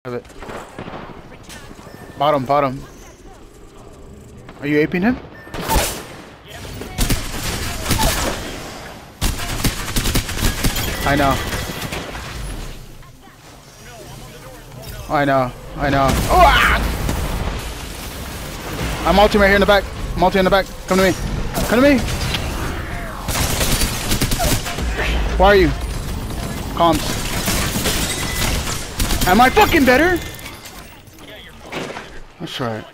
Have it. Bottom, bottom. Are you aping him? I know. I know. I know. Oh! Ah! I'm ulting right here in the back. I'm ulting in the back. Come to me. Come to me. Why are you? Comms. Am I fucking better? That's right.